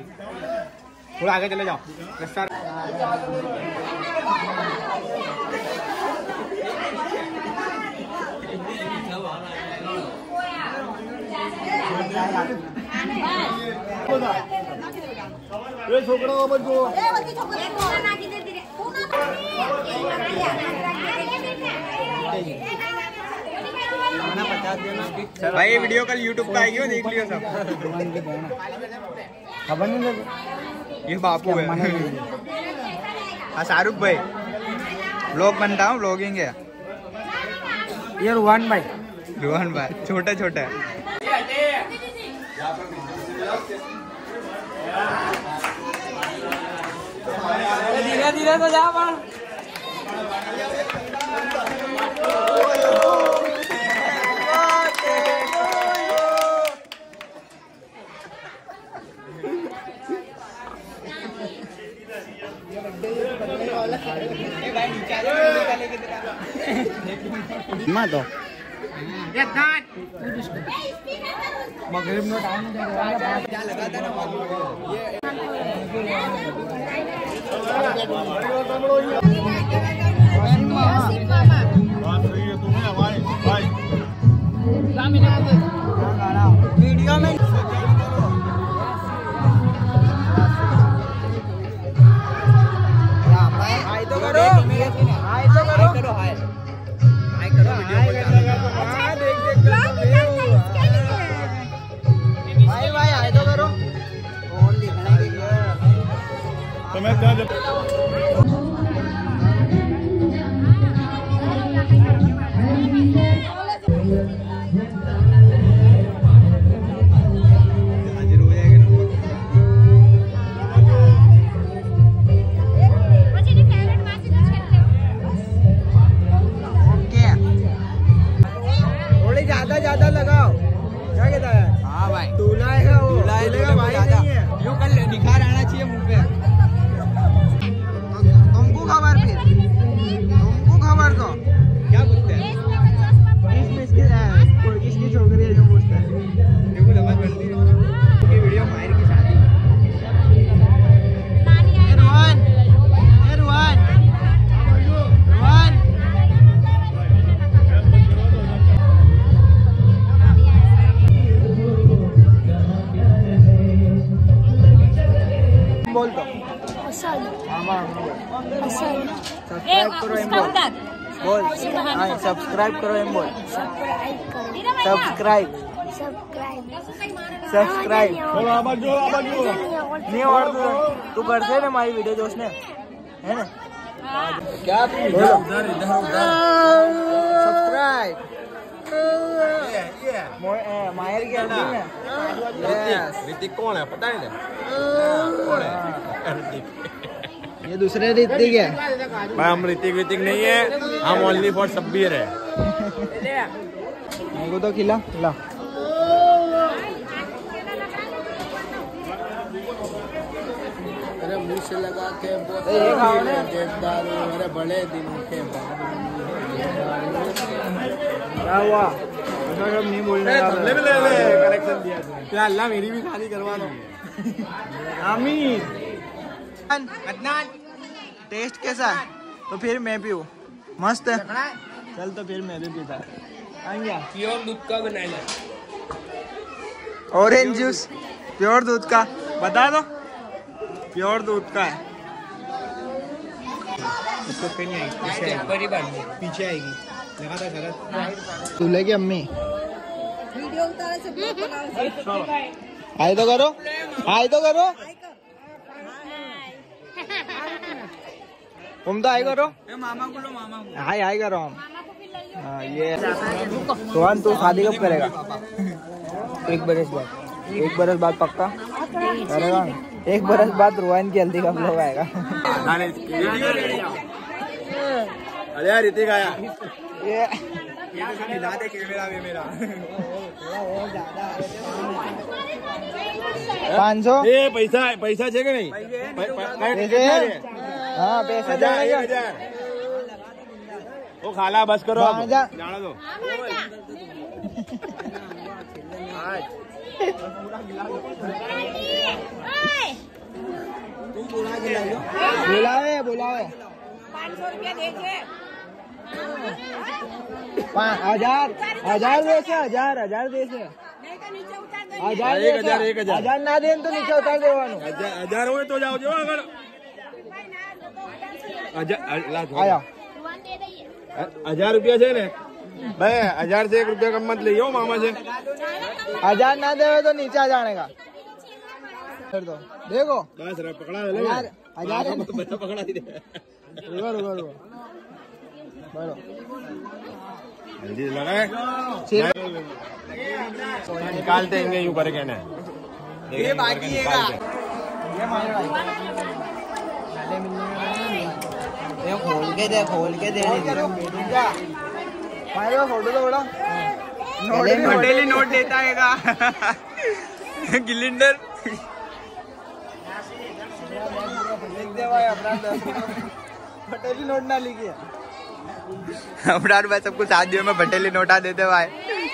थोड़ा आगे चले जाओ। भाई वीडियो कल यूट्यूब पे आएगी, देख लियो सब। खबर नहीं लगी ये बापू है। हाँ शाहरुख भाई व्लॉग बनता हूँ, व्लॉगिंग है ये। रोहन भाई छोटे छोटे धीरे धीरे तो जा। तो मगरिब में टाइम क्या लगा था ना वीडियो में। हाय तो करो, हाय तो करो, हाय हाय करो, भाई भाई हाय तो करो। कौन दिखना है तो मैं क्या जब ज्यादा लगाओ। क्या कहता है? हाँ भाई दूल्हा है वो, दूल्हा भाई नहीं है। यूं कर ले, निखार आना चाहिए मुंह पे। तुमको खबर, फिर तुमको खबर तो क्या पूछते हैं? किसकी छोकरी है जो पूछता है? देखो लगा बनती है वीडियो मायर की शादी। बोल दो सब्सक्राइब करो एम बोल। सब्सक्राइब करो एम बोल। सब्सक्राइब नहीं और तू करते ना हमारी वीडियो दोस्त ने है ना क्या? सब्सक्राइब मायर की ऋतिक कौन है पता है? ये दूसरे ऋतिक है भाई। हम ऋतिक नहीं है, हम ओनली फॉर सब्बीर है। मेरे को तो खिला ला। अरे मुँह से लगा के अरे बड़े दिनों के बाद क्या हुआ? नहीं बोलने कलेक्शन दिया क्या? अल्लाह मेरी भी शादी करवा दो। आमीन। अदनान टेस्ट कैसा है? तो फिर मैं पीऊँ। मस्त है। चल तो फिर मैं भी पीता। प्योर दूध का बनाया, ऑरेंज जूस प्योर दूध का बता दो। प्योर दूध का है। इसको फिर नहीं आएगी, पीछे आएगी। लगा था गलत। दूल्हे की अम्मी हाय तो करो, हाय तो करो। तुम तो हाय करो। मामा को लो, मामा को हाय हाय करो हम। हाँ ये रोहन तू शादी कब करेगा? 1 बरस बाद। 1 बरस बाद पक्का करेगा? 1 बरस बाद रोहन की हल्दी का व्लॉग आएगा। अरे यार ऋतिक आया। ये मिला दे कैमरा में मेरा। 500 ये पैसा चाहिए नहीं? पैसे हाँ पैसा जाएगा। वो खाला बस करो, जाना दो। 500 रुपया दीजिए। 1000 दे से 1000 दे से नहीं तो नीचे उतार दो। 1000 ना दे तो नीचे उतार देवानो। 1000 હોય તો જાઓ જો આગળ. आया 1000 રૂપિયા છે ને ભાઈ, 1000 से 1 रुपया कम मत लियो मामा से. 1000 ना दे तो नीचे आ जाने का कर दो। देखो बस रे पकड़ा ले. 1000 पकड़ा दे. रुको बोलो जल्दी लगाए. निकालते हैं यूं करके ना. ये बाकी है का ये मारो ये खोल के दे भाई वो फोटो तो बड़ा पटेली नोट देता है गिलिंडर पटेली नोट ना लिखिए अपना भाई सबको शादियों में पटेली नोटा देते भाई.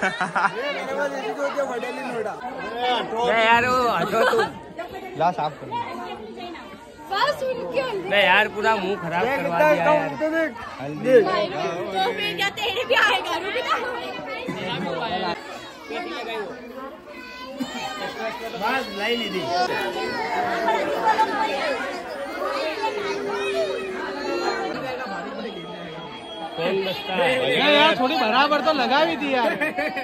पटेली नोटा यार वो हटो तू ला साफ कर. नहीं यार पूरा मुंह खराब करवा दिया यार. तेरे भी आएगा. बस लाई नहीं दी. यार थोड़ी बराबर तो लगा भी थी यार.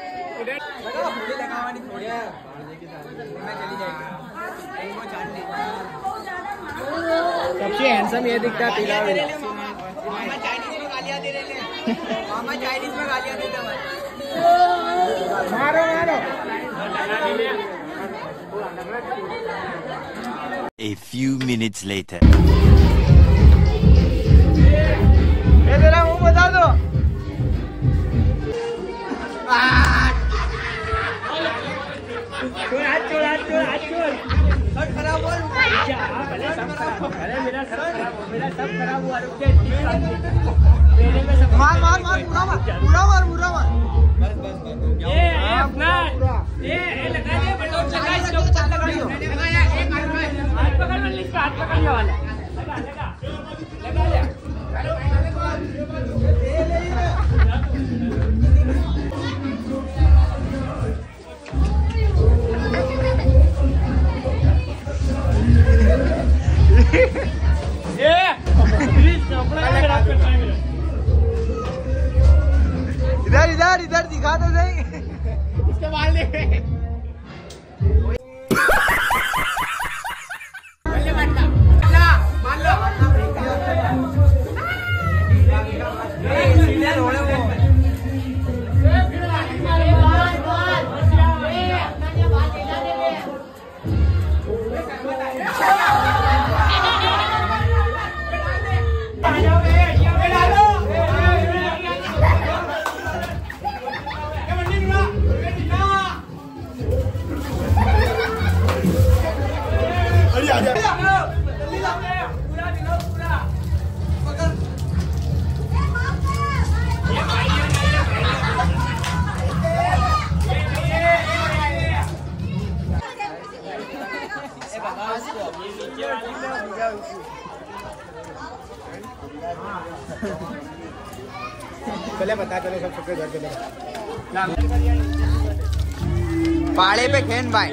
सबसे हैंडसम ये दिखता है पीला वाला. मामा चाइनीज में गालियां दे रहे हैं. मारो A few minutes later. ये तेरा मुंह बता दो. चोर खराब हुआ. मेरा सब खराब हुआ. मार पूरा मार. ये अपना ये लगा दे बटन लगा इसके ऊपर लगा दियो. लगाया एक हाथ पकड़ में लिख हाथ पकड़ने वाला लगा ले. इधर दिखा दो सही. इसके बाल देखे. पहले बता चलो सबके घर के पाड़े पे खेन भाई.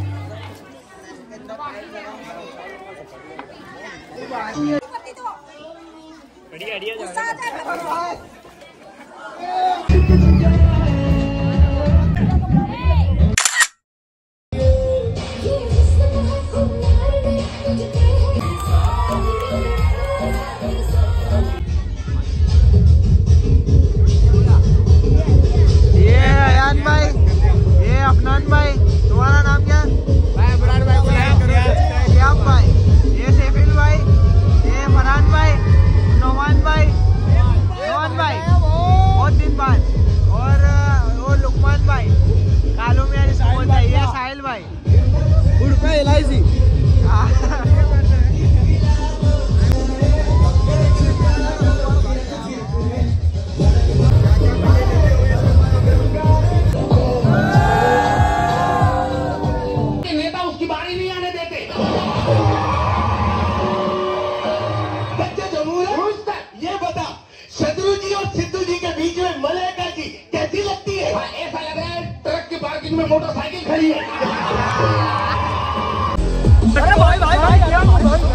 अफनान भाई, तुम्हारा नाम क्या? भाई अबरार भाई को लाइक करो, सब्सक्राइब भाई. ये सेफिल भाई, ये फरहान भाई, नौमान भाई बहुत दिन बाद. मोटरसाइकिल खड़ी है। अरे भाई भाई भाई